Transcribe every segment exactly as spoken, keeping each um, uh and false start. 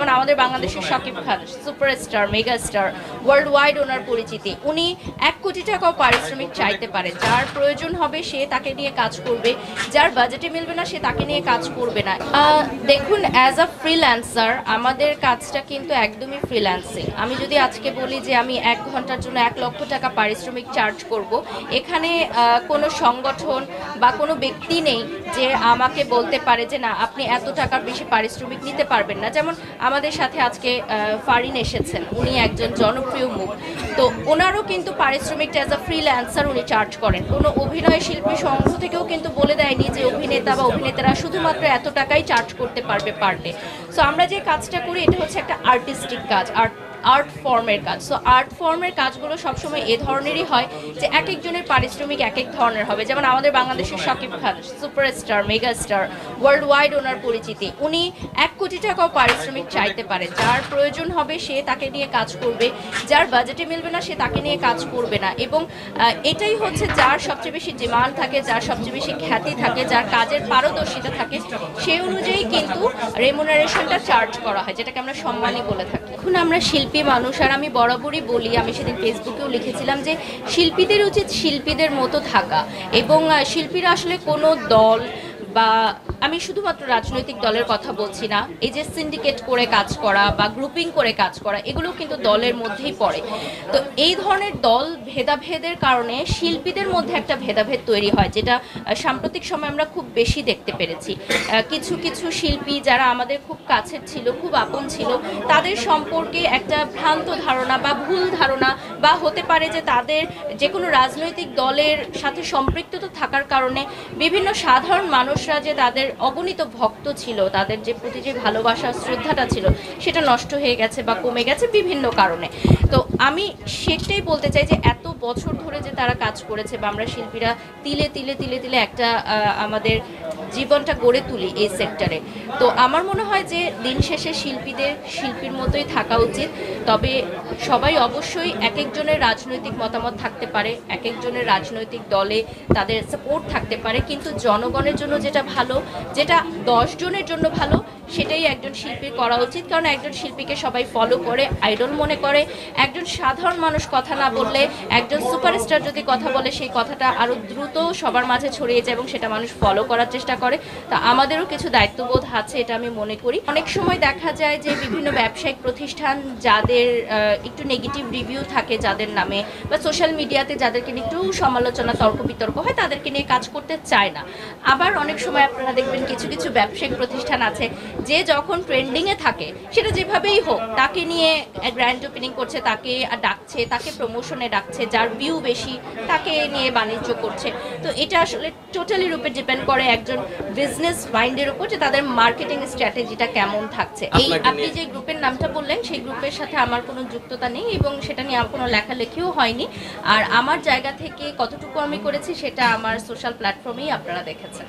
যেমন আমাদের বাংলাদেশের Shakib Khan superstar megastar world wide ওনার পরিচিতি, উনি এক কোটি টাকাও পারিশ্রমিক চাইতে পারে। যার প্রয়োজন হবে সে তাকে নিয়ে কাজ করবে, যার বাজেটে মিলবে না সে তাকে নিয়ে কাজ করবে না। দেখুন, অ্যাজ আ ফ্রিল্যান্সার আমাদের কাজটা কিন্তু একদমই ফ্রিল্যান্সিং। আমি যদি আজকে বলি যে আমি এক ঘন্টার জন্য এক লক্ষ টাকা পারিশ্রমিক চার্জ করব, এখানে কোনো সংগঠন বা কোনো ব্যক্তি নেই যে আমাকে বলতে পারে যে না আপনি এত টাকার বেশি পারিশ্রমিক নিতে পারবেন না। যেমন আমাদের সাথে আজকে ফারিন এসেছেন, উনি একজন জনপ্রিয় মুখ, তো ওনারও কিন্তু পারিশ্রমিকটা অ্যাজ আ ফ্রিল্যান্সার উনি চার্জ করেন। কোনো অভিনয় শিল্পী সংঘ থেকেও কিন্তু বলে দেয়নি যে অভিনেতা বা অভিনেতারা শুধুমাত্র এত টাকাই চার্জ করতে পারবে পার ডে। সো আমরা যে কাজটা করি এটা হচ্ছে একটা আর্টিস্টিক কাজ, আর্ট আর্ট ফর্মের কাজ। সো আর্ট ফর্মের কাজগুলো সবসময় এ ধরনেরই হয় যে এক একজনের পারিশ্রমিক এক এক ধরনের হবে। যেমন আমাদের বাংলাদেশের Shakib Khan superstar megastar world wide ওনার পরিচিতি, উনি এক কোটি টাকাও পারিশ্রমিক চাইতে পারে। যার প্রয়োজন হবে সে তাকে নিয়ে কাজ করবে, যার বাজেটে মিলবে না সে তাকে নিয়ে কাজ করবে না। এবং এটাই হচ্ছে যার সবচেয়ে বেশি ডিমান্ড থাকে, যার সবচেয়ে বেশি খ্যাতি থাকে, যার কাজের পারদর্শিতা থাকে, সেই অনুযায়ী কিন্তু রেমুনারেশনটা চার্জ করা হয়, যেটাকে আমরা সম্মানই বলে থাকি। এখন আমরা শিল্পী মানুষ, আর আমি বরাবরই বলি, আমি সেদিন ফেসবুকেও লিখেছিলাম যে শিল্পীদের উচিত শিল্পীদের মতো থাকা, এবং শিল্পীরা আসলে কোনো দল বা আমি শুধুমাত্র রাজনৈতিক দলের কথা বলছি না, এই যে সিন্ডিকেট করে কাজ করা বা গ্রুপিং করে কাজ করা এগুলো কিন্তু দলের মধ্যেই পড়ে। তো এই ধরনের দল ভেদাভেদের কারণে শিল্পীদের মধ্যে একটা ভেদাভেদ তৈরি হয়, যেটা সাম্প্রতিক সময় আমরা খুব বেশি দেখতে পেরেছি। কিছু কিছু শিল্পী যারা আমাদের খুব কাছের ছিল, খুব আপন ছিল, তাদের সম্পর্কে একটা ভ্রান্ত ধারণা বা ভুল ধারণা, বা হতে পারে যে তাদের যে কোনো রাজনৈতিক দলের সাথে সম্পৃক্ততা থাকার কারণে বিভিন্ন সাধারণ মানুষরা যে তাদের অগণিত ভক্ত ছিল, তাদের যে প্রতি যে ভালোবাসা শ্রদ্ধাটা ছিল সেটা নষ্ট হয়ে গেছে বা কমে গেছে বিভিন্ন কারণে। তো আমি সেটাই বলতে চাই যে এত বছর ধরে যে তারা কাজ করেছে বা আমরা শিল্পীরা তিলে তিলে তিলে তিলে একটা আমাদের জীবনটা গড়ে তুলি এই সেক্টরে। তো আমার মনে হয় যে দিন শেষে শিল্পীদের শিল্পীর মতোই থাকা উচিত। তবে সবাই অবশ্যই এক একজনের রাজনৈতিক মতামত থাকতে পারে, এক একজনের রাজনৈতিক দলে তাদের সাপোর্ট থাকতে পারে, কিন্তু জনগণের জন্য যেটা ভালো, যেটা দশ জনের জন্য ভালো, সেটাই একজন শিল্পীর করা উচিত। কারণ একজন শিল্পীকে সবাই ফলো করে, আইডল মনে করে। একজন সাধারণ মানুষ কথা না বললে একজন সুপারস্টার যদি কথা বলে সেই কথাটা আরও দ্রুত সবার মাঝে ছড়িয়ে যায় এবং সেটা মানুষ ফলো করার চেষ্টা করে। তা আমাদেরও কিছু দায়িত্ববোধ আছে, এটা আমি মনে করি। অনেক সময় দেখা যায় যে বিভিন্ন ব্যবসায়িক প্রতিষ্ঠান যাদের একটু নেগেটিভ রিভিউ থাকে যাদের নামে, বা সোশ্যাল মিডিয়াতে যাদেরকে নিয়ে একটু সমালোচনা তর্ক বিতর্ক হয়, তাদেরকে নিয়ে কাজ করতে চায় না। আবার অনেক সময় আপনারা দেখবেন কিছু কিছু ব্যবসায়িক প্রতিষ্ঠান আছে যে যখন ট্রেন্ডিংয়ে থাকে সেটা যেভাবেই হোক তাকে নিয়ে গ্র্যান্ড ওপেনিং করছে, তাকে ডাকছে, তাকে প্রমোশনে ডাকছে, যার ভিউ বেশি তাকে নিয়ে বাণিজ্য করছে। তো এটা আসলে টোটালি রূপে ডিপেন্ড করে একজন বিজনেস মাইন্ডের উপর যে তাদের মার্কেটিং স্ট্র্যাটেজিটা কেমন থাকছে। এই আপনি যে গ্রুপের নামটা বললেন সেই গ্রুপের সাথে আমার কোনো যুক্ততা নেই এবং সেটা নিয়ে আমার কোনো লেখালেখিও হয়নি। আর আমার জায়গা থেকে কতটুকু আমি করেছি সেটা আমার সোশ্যাল প্ল্যাটফর্মেই আপনারা দেখেছেন।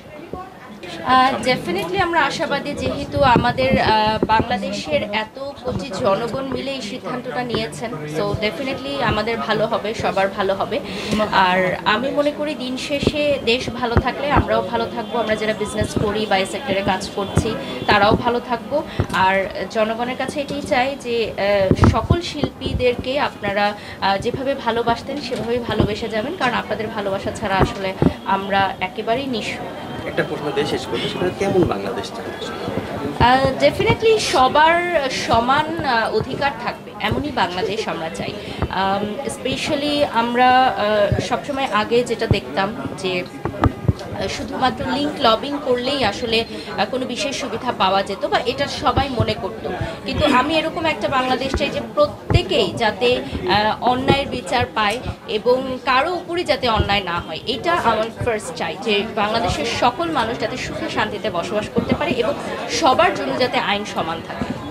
ডেফিনেটলি আমরা আশাবাদী, যেহেতু আমাদের বাংলাদেশের এত কোটি জনগণ মিলে এই সিদ্ধান্তটা নিয়েছেন। সো ডেফিনেটলি আমাদের ভালো হবে, সবার ভালো হবে। আর আমি মনে করি দিন শেষে দেশ ভালো থাকলে আমরাও ভালো থাকবো, আমরা যারা বিজনেস করি বা এই সেক্টরে কাজ করছি তারাও ভালো থাকবো। আর জনগণের কাছে এটাই চাই যে সকল শিল্পীদেরকে আপনারা যেভাবে ভালোবাসতেন সেভাবেই ভালোবেসে যাবেন, কারণ আপনাদের ভালোবাসা ছাড়া আসলে আমরা একেবারেই নিঃস্ব। একটা প্রশ্ন দিয়ে শেষ করতে, সেটা কেমন বাংলাদেশ চাই? ডেফিনেটলি সবার সমান অধিকার থাকবে এমনই বাংলাদেশ আমরা চাই। স্পেশালি আমরা সবসময় আগে যেটা দেখতাম যে শুধুমাত্র লিঙ্ক লবিং করলেই আসলে কোনো বিশেষ সুবিধা পাওয়া যেত বা এটা সবাই মনে করত, কিন্তু আমি এরকম একটা বাংলাদেশ চাই যে প্রত্যেকেই যাতে অন্যায়ের বিচার পায় এবং কারো উপরই যাতে অন্যায় না হয়। এটা আমার ফার্স্ট চাই, যে বাংলাদেশের সকল মানুষ যাতে সুখে শান্তিতে বসবাস করতে পারে এবং সবার জন্য যাতে আইন সমান থাকে।